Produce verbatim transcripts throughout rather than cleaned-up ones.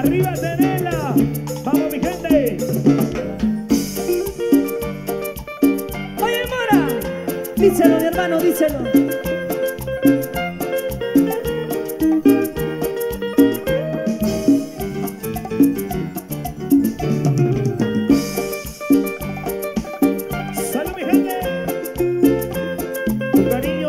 Arriba Tenela. Vamos mi gente. Oye Mora, díselo mi hermano, díselo. Salud mi gente. Con cariño.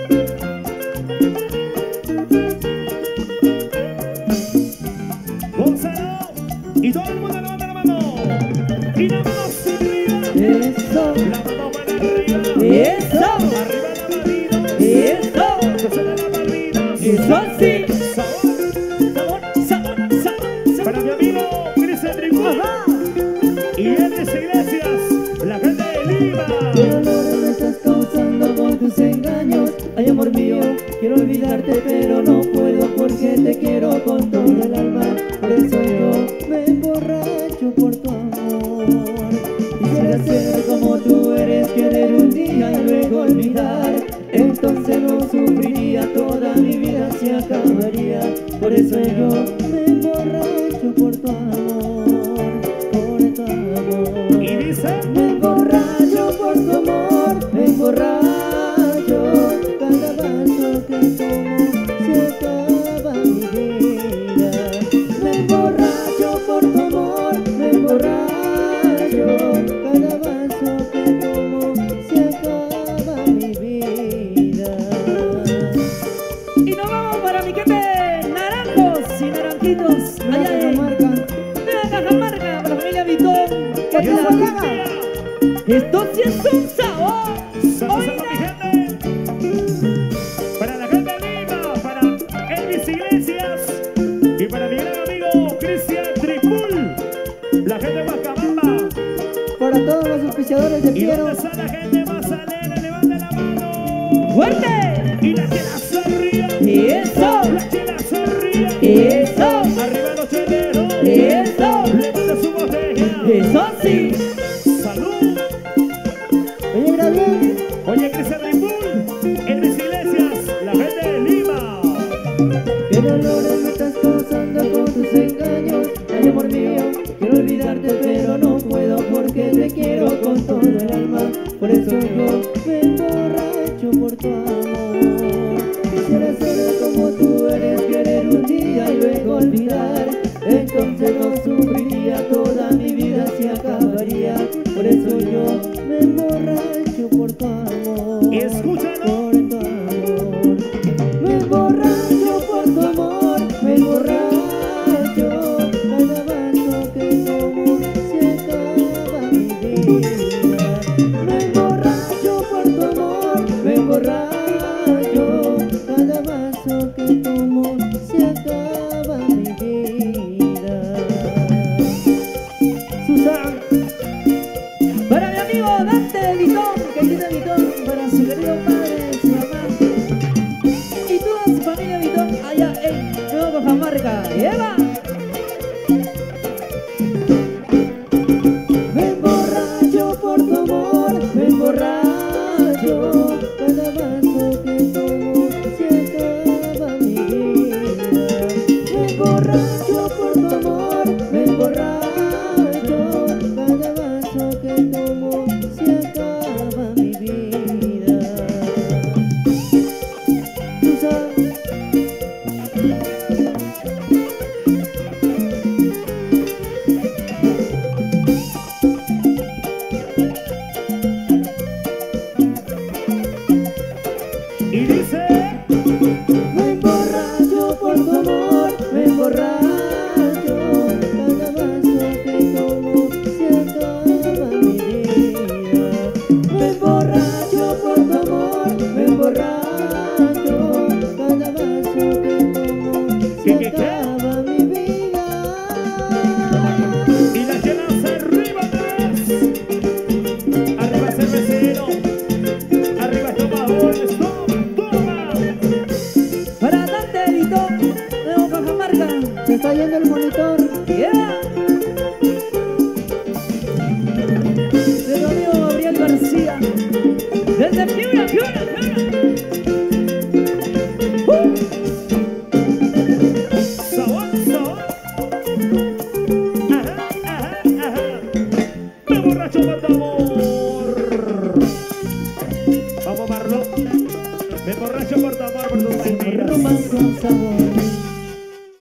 Gonzalo. Y todo el mundo levanta la mano. Y la mano hacia arriba. Eso, La mano para arriba. eso, Arriba la manito. eso, Que se le da la vida. eso así. Sabor. Sabor, sabor, sabor, Para mi sabor. amigo Cristian Tribún. Ajá. Y Elis Iglesias. La gente de Lima. ¿Qué dolor me estás causando con tus engaños? Ay, amor mío, quiero olvidarte, pero no puedo porque te quiero con todo el alma. Por eso yo me emborracho por tu amor. Quisiera ser como tú eres, querer un día y luego olvidar. Entonces no sufriría, toda mi vida se acabaría. Por eso yo me emborracho por tu amor, por tu amor. Y dice. Me emborracho por tu amor, me emborracho. Cada vaso que tomo se acaba mi vida. Me emborracho por tu amor, me emborracho. Cada vaso que tomo se acaba mi vida. Y nos vamos para mi gente, naranjos y naranjitos. Allá de Cajamarca. De Cajamarca, para la familia Vitón. Que te la paga. Esto sí es un sabor. Salud, Oiga. salud, mi gente. Para la gente de Lima, para Elvis Iglesias y para mi gran amigo Cristian Tripul, la gente de Guacamamba. Para todos los auspiciadores de ¿Y Piero. dónde está la gente más alegre? Levanta la mano. ¡Fuerte! Y la chela sonría. Y eso. La chela sonría. Eso. Arriba los cheleros. Eso. Levanta su botella. Eso sí. Salud. Oye, Gabriel. Oye, Cristian Tripul, Elvis Iglesias, la gente de Lima. ¿Qué dolores me estás causando con tus engaños? Ay, amor mío, quiero olvidarte, pero no puedo porque te quiero con todo el alma. Por eso yo me emborracho por tu amor. Quisiera ser como tú eres, querer un día y luego olvidar. Entonces no sufriría, toda mi vida se acabaría. Por eso yo me emborracho por tu amor. Escúchalo. Por tu amor. Me emborracho por tu amor, me emborracho. Cada vaso que tomo se acaba mi vida. Me emborracho por tu amor, me emborracho. Cada vaso que tomo se acaba mi vida. Susan, para mi amigo Dante Vitón, que tiene Vitón, para su querido padre, su mamá y toda su familia Vitón allá en Nueva Cajamarca. ¡Eva! Me emborracho por tu amor, me emborracho. Cada vaso que tomo se acaba mi vida. Me emborracho por tu amor, me emborracho. Cada vaso que tomo se acaba mi vida. Tú sabes. Y dice. Me emborracho por tu amor, me emborracho. Cada vaso que tomo se acaba mi vida. Me emborracho por tu amor, me emborracho. Cada vaso que tomo ¿Qué, se qué, qué? acaba mi vida. Y la chela hacia arriba tres. Arriba cervecero. Arriba tomadores. Toma. Para Dante Vitón, Nuevo Cajamarca. Se está yendo el monitor. Yeah. De mi amigo Gabriel García. Desde Piura, Piura, Piura. Uh. Sabor, sabor. emborracho por tu amor, por tus mentiras. Romance con sabor.